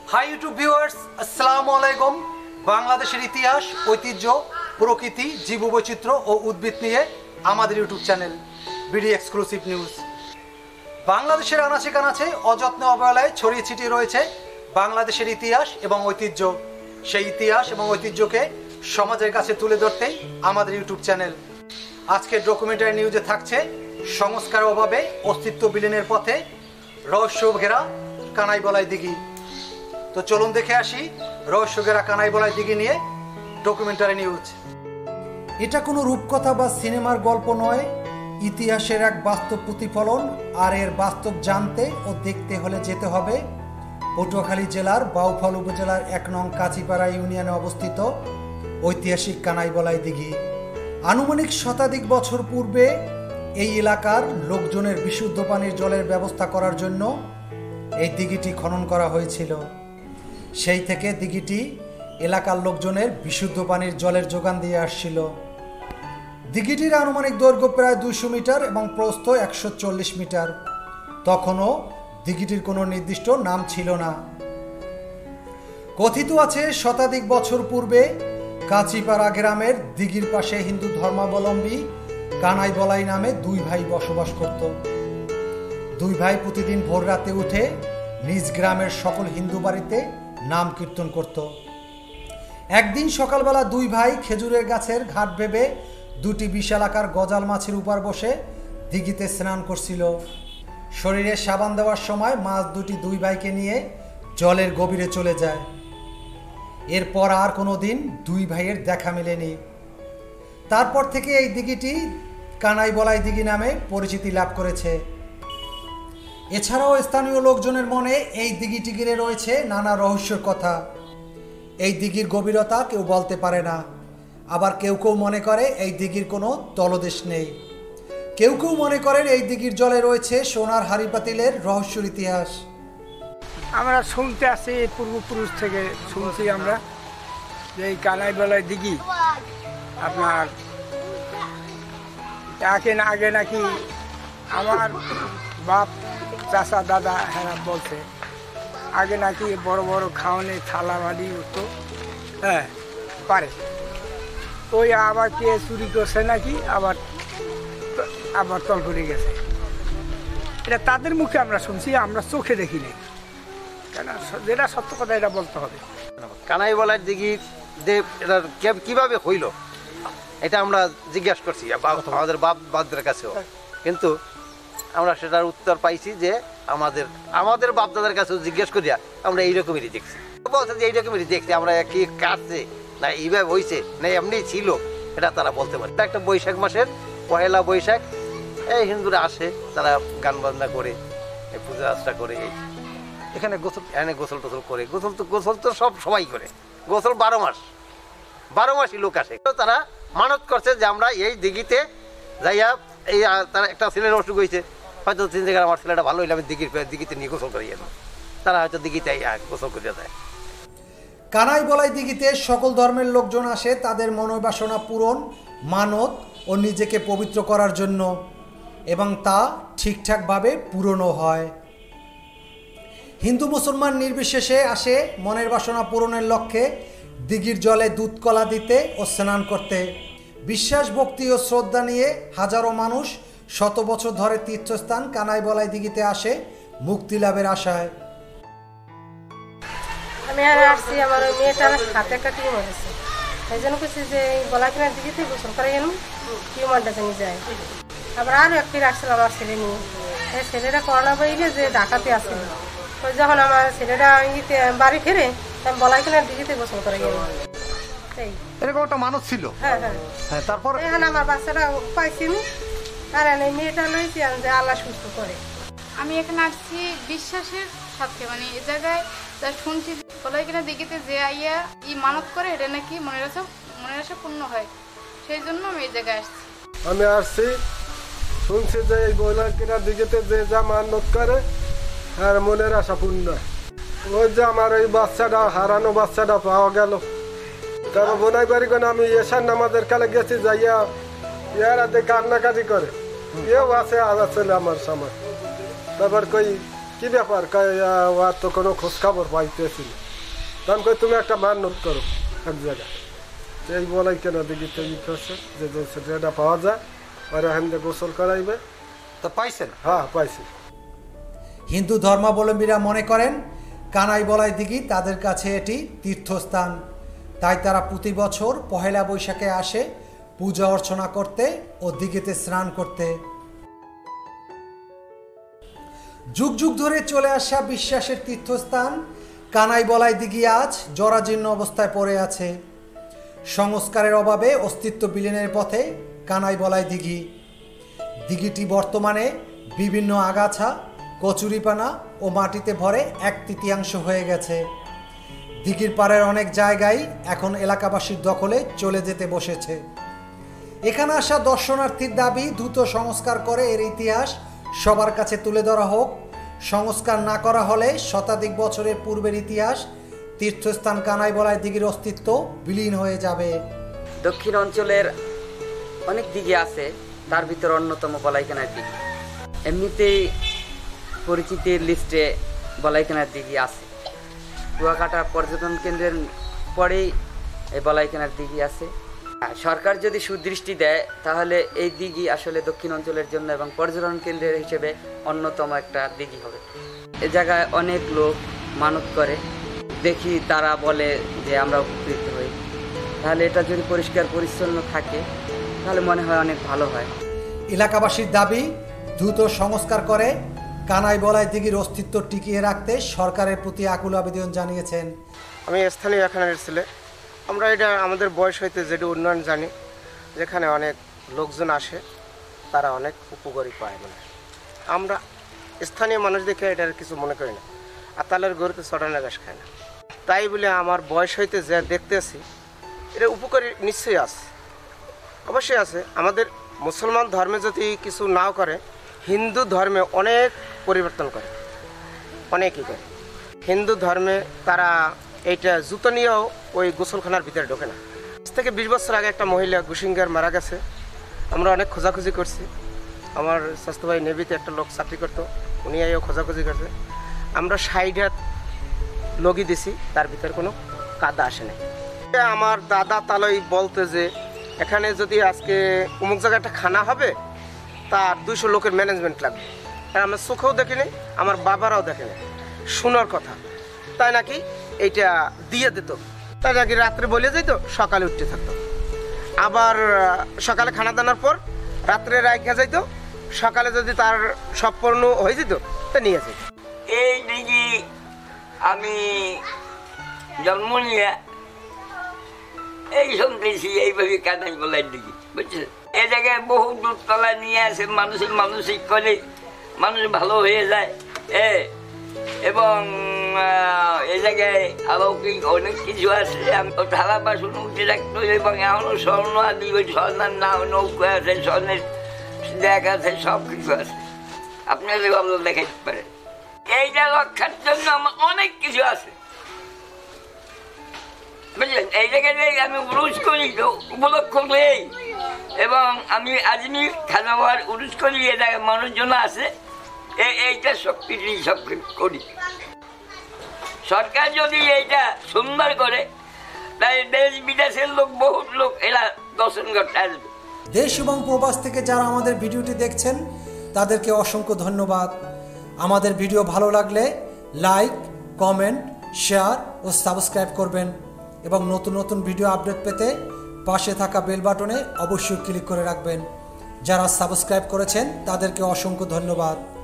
High YouTube viewers, আসসালামু আলাইকুম। বাংলাদেশের ইতিহাস, ঐতিহ্য, প্রকৃতি, জীববৈচিত্র্য ও উদ্ভিদ নিয়ে আমাদের YouTube channel BD exclusive news. বাংলাদেশের আনাচে কানাচে অযত্নে অবহেলায় ছড়িয়ে ছিটিয়ে রয়েছে বাংলাদেশের ইতিহাস এবং ঐতিহ্য। সেই ইতিহাস এবং ঐতিহ্যকে সমাজের কাছে তুলে ধরতেই আমাদের ইউটিউব চ্যানেল। আজকের ডকুমেন্টারি নিউজে থাকছে সংস্কারের অভাবে অস্তিত্ব বিলীনের পথে রহস্য ঘেরা কানাইবলাই দিঘি। তো চলুন দেখে আসি রহস্য ঘেরা কানাইবলাই দিঘি নিয়ে ডকুমেন্টারি নিউজ। এটা কোনো রূপকথা বা সিনেমার গল্প নয়, ইতিহাসের এক বাস্তব প্রতিফলন। আর এর বাস্তব জানতে ও দেখতে হলে যেতে হবে পটুয়াখালী জেলার বাউফল উপজেলার ১ নং কাঁচিপাড়া ইউনিয়নে অবস্থিত ঐতিহাসিক কানাইবলাই দিঘি। আনুমানিক শতাধিক বছর পূর্বে এই এলাকার লোকজনের বিশুদ্ধ পানির জলের ব্যবস্থা করার জন্য এই দিঘিটি খনন করা হয়েছিল। সেই থেকে দিঘিটি এলাকার লোকজনের বিশুদ্ধ পানির জলের যোগান দিয়ে আসছিল। দিঘিটির আনুমানিক দৈর্ঘ্য প্রায় ২০০ মিটার এবং প্রস্থ ১৪০ মিটার। তখনও দিঘিটির কোনো নির্দিষ্ট নাম ছিল না। কথিত আছে শতাধিক বছর পূর্বে কাঁচিপাড়া গ্রামের দিঘির পাশে হিন্দু ধর্মাবলম্বী কানাইবলাই নামে দুই ভাই বসবাস করত। দুই ভাই প্রতিদিন ভোর রাতে উঠে নিজ গ্রামের সকল হিন্দু বাড়িতে নাম কীর্তন করত। একদিন সকালবেলা দুই ভাই খেজুরের গাছের ঘাট ভেবে দুটি বিশালাকার গজাল মাছের উপর বসে দিঘিতে স্নান করছিল। শরীরে সাবান দেওয়ার সময় মাছ দুটি দুই ভাইকে নিয়ে জলের গভীরে চলে যায়। এরপর আর কোনো দিন দুই ভাইয়ের দেখা মেলেনি। তারপর থেকে এই দিঘিটি কানাইবলাই দিঘি নামে পরিচিতি লাভ করেছে। এছাড়াও স্থানীয় লোকজনের মনে এই দিঘিটি ঘিরে রয়েছে নানা রহস্যের কথা। এই দিঘির গভীরতা কেউ বলতে পারে না। আবার কেউ কেউ মনে করে এই দিঘির কোনো তলদেশ নেই। কেউ কেউ মনে করেন এই দিঘির জলে রয়েছে সোনার হাড়ি পাতিলের রহস্যের ইতিহাস। আমরা শুনতে আসি, পূর্বপুরুষ থেকে শুনছি আমরা যে এই কানাইবলাই দিঘি আপনার আগে নাকি আমার বাপ চাচা দাদা হ্যাঁ বলছে আগে নাকি বড় বড় খাওয়ানি থালা বাড়ি উঠতো, হ্যাঁ পারে ওই আবার কে চুরি করছে নাকি আবার তল করে গেছে। এটা তাদের মুখে আমরা শুনছি, আমরা চোখে দেখিনি। কেন যেটা সত্য কথা এটা বলতে হবে। কানাইবলাই দিঘি এটা কিভাবে হইল এটা আমরা জিজ্ঞাসা করছি আমাদের বাপদের কাছেও, কিন্তু আমরা সেটার উত্তর পাইছি যে আমাদের বাপদাদার কাছেও জিজ্ঞেস করিয়া আমরা এইরকমই দেখছি। বলছে যে এইরকমই দেখছি আমরা, কি কাটছে না এইভাবে হয়েছে না এমনি ছিল এটা তারা বলতে পারে। একটা বৈশাখ মাসের ১লা বৈশাখ এই হিন্দুরা আসে, তারা গান বাজনা করে পূজা আর্চনা করে এখানে গোসল টোসল করে। গোসল তো সবাই করে, গোসল ১২ মাসই লোক আসে। তারা মানত করছে যে আমরা এই দিঘিতে যাইয়া এই তারা একটা ছেলের অসুখ হয়েছে, হয়তো চিন্তা করে আমার ছেলেটা ভালো হইলে আমি দিঘিতে নিয়ে গোসল করিয়ে দেবো। তারা হয়তো দিঘিতে গোসল করিয়ে দেয়। কানাইবলাই দিঘিতে সকল ধর্মের লোকজন আসে তাদের মনোবাসনা পূরণ, মানত ও নিজেকে পবিত্র করার জন্য, এবং তা ঠিকঠাকভাবে পূরণও হয়। হিন্দু মুসলমান নির্বিশেষে আসে মনের বাসনা পূরণের লক্ষ্যে দিঘির জলে দুধ কলা দিতে ও স্নান করতে। বিশ্বাস, ভক্তি ও শ্রদ্ধা নিয়ে হাজারো মানুষ শত বছর ধরে তীর্থস্থান কানাইবলাই দিঘিতে আসে মুক্তি লাভের আশায়। আমি আর আসছি, আমার ওই মেয়েটার হাতে একটা টিউমার হয়েছে, এই জন্য কিছু যে গলা কিনার দিঘিতে গোসল করে গেলাম, টিউমারটা জেনে যায়। আবার আরও একটি আসছিলাম আমার ছেলে নিয়ে, এই ছেলেটা করোনা বইলে যে ঢাকাতে আসছিল, ওই যখন আমার ছেলেটা ইতে বাড়ি ফিরে আমি বলাই কিনার দিঘিতে গোসল করে গেলাম। এরকম একটা মানুষ ছিল। হ্যাঁ হ্যাঁ হ্যাঁ, তারপর এখানে আমার বাচ্চাটা পাইছি আর এই মেয়েটা লইছি যে আল্লাহ সুস্থ করে। আমি এখানে আসছি বিশ্বাসের সাথে, মানে এ জায়গায় যা শুনছি বলাই কিনা দিঘিতে যে আইয়া মানত করে এটা নাকি মনের আশা পূর্ণ হয়, সেই জন্য আমি এই জায়গায় আসছি। আমি আসছি শুনছি যে এই বলাই কিনা দিঘিতে যে যা মানত করে আর মনের আশা পূর্ণ। ওই যে আমার এই বাচ্চাটা হারানো বাচ্চাটা পাওয়া গেল, তারপর বোনাই বাড়ি করে আমি এসার নামাজের কালে গেছি, যাইয়া ইয়ারাতে কান্নাকাটি করে, এও আছে আজ ছেলে আমার সময়। তারপর কই কি ব্যাপার ওর তো কোনো খোঁজ খবর পাইতেছি না। তখন কই তুমি একটা মান্যত করো এক জায়গায়, এই বলাই কেন দিঘিতে আছে যে যেটা পাওয়া যায় ওরা হেন্দে গোসল করাইবে। তো পাইছেন? হ্যাঁ পাইছি। হিন্দু ধর্মাবলম্বীরা মনে করেন কানাইবলাই দিঘি তাদের কাছে এটি তীর্থস্থান, তাই তারা প্রতি বছর পহেলা বৈশাখে আসে পূজা অর্চনা করতে ও দিঘিতে স্নান করতে। যুগ যুগ ধরে চলে আসা বিশ্বাসের তীর্থস্থান কানাইবলাই দিঘি আজ জরাজীর্ণ অবস্থায় পড়ে আছে। সংস্কারের অভাবে অস্তিত্ব বিলীনের পথে কানাইবলাই দিঘি। দিঘিটি বর্তমানে বিভিন্ন আগাছা, কচুরিপানা ও মাটিতে ভরে 1/3 হয়ে গেছে। দিঘির পাড়ের অনেক জায়গায় এখন এলাকাবাসীর দখলে চলে যেতে বসেছে। এখানে আসা দর্শনার্থীর দাবি দ্রুত সংস্কার করে এর ইতিহাস সবার কাছে তুলে ধরা হোক। সংস্কার না করা হলে শতাধিক বছরের পূর্বের ইতিহাস তীর্থস্থান কানাইবলাই দিঘির অস্তিত্ব বিলীন হয়ে যাবে। দক্ষিণ অঞ্চলের অনেক দিঘি আছে, তার ভিতর অন্যতম বলাইখানার দিঘি। এমনিতেই পরিচিতির লিস্টে বলাইখানার দিঘি আছে। কুয়াকাটা পর্যটন কেন্দ্রের পরেই এই বলাইখানার দিঘি আছে। সরকার যদি সুদৃষ্টি দেয় তাহলে এই দিঘি আসলে দক্ষিণ অঞ্চলের জন্য এবং পর্যটন কেন্দ্রের হিসেবে অন্যতম একটা দিঘি হবে। এ জায়গায় অনেক লোক মানত করে, দেখি তারা বলে যে আমরা উপকৃত হই। তাহলে এটা যদি পরিষ্কার পরিচ্ছন্ন থাকে তাহলে মনে হয় অনেক ভালো হয়। এলাকাবাসীর দাবি দ্রুত সংস্কার করে কানাইবলাই দিঘির অস্তিত্ব টিকিয়ে রাখতে সরকারের প্রতি আকুল আবেদন জানিয়েছেন। আমি স্থানীয় এখানের ছেলে। আমরা এটা আমাদের বয়স হইতে যেটা উন্নয়ন জানি, যেখানে অনেক লোকজন আসে তারা অনেক উপকারী পায়। মানে আমরা স্থানীয় মানুষ দেখে এটার কিছু মনে করি না। আর তালের গরুতে চটানো ঘাস খায় না, তাই বলে আমার বয়স হইতে যা দেখতেছি এটা উপকারী নিশ্চয়ই আছে, অবশ্যই আছে। আমাদের মুসলমান ধর্মে যদি কিছু নাও করে, হিন্দু ধর্মে অনেক পরিবর্তন করে, অনেকই করে। হিন্দু ধর্মে তারা এইটা জুতো নিয়েও ওই গোসলখানার ভিতরে ঢোকে না। 20 বছর আগে একটা মহিলা গুসিঙ্গার মারা গেছে, আমরা অনেক খোঁজাখুঁজি করছি। আমার স্বাস্থ্য ভাই নেভিতে একটা লোক চাকরি করতো, উনি আইও খোঁজাখুঁজি করছে। আমরা 60 হাত লগি দিছি, তার ভিতরে কোনো কাদা আসে নাই। আমার দাদা তালই বলতে যে এখানে যদি আজকে অমুক জায়গায় একটা খানা হবে তার 200 লোকের ম্যানেজমেন্ট লাগবে। আর আমরা চোখেও দেখিনি, আমার বাবারাও দেখেনি, শোনার কথা। তাই নাকি এইটা দিয়ে দিত, তাই নাকি রাত্রে বলে যেত, সকালে উঠতে থাকতো। আবার সকালে খানা দানার পর রাত্রে রাইখা যাইতো, সকালে যদি তার সম্পূর্ণ হয়ে যেত তা নিয়ে যেত। এই দিঘি আমি জন্ম নিয়ে এই শুনতেছি এইভাবে কানাইবলাই দিঘি, বুঝছেন? এ জায়গায় বহু দুধতলা নিয়ে আসে, মানুষের মানসিক করে মানুষ ভালো হয়ে যায়। এবং এ জায়গায় অলৌকিক অনেক কিছু আছে। আমি থালা বাসন উঠে রাখতো এবং এখনো স্বর্ণ আদি ওই স্বর্ণের নাম নৌকা আছে, স্বর্ণের দেখ আছে, সব কিছু আছে। আপনাদের ভালো দেখাতে পারেন। এইটা রক্ষার জন্য আমার অনেক কিছু আছে, বুঝলেন? এই জায়গায় আমি উরুস করি তো উপলক্ষ নেই, এবং আমি আজমির খানাওয়ার উরুস করি। এ জায়গায় মানুষজন আছে, এইটা সব কিছুই সব করি। সরকার যদি এইটা সুন্দর করে তাই দেশ বিদেশের লোক, বহুত লোক এরা দর্শন করতে আসবে। দেশ এবং প্রবাস থেকে যারা আমাদের ভিডিওটি দেখছেন তাদেরকে অসংখ্য ধন্যবাদ। আমাদের ভিডিও ভালো লাগলে লাইক, কমেন্ট, শেয়ার ও সাবস্ক্রাইব করবেন এবং নতুন নতুন ভিডিও আপডেট পেতে পাশে থাকা বেল বাটনে অবশ্যই ক্লিক করে রাখবেন। যারা সাবস্ক্রাইব করেছেন তাদেরকে অসংখ্য ধন্যবাদ।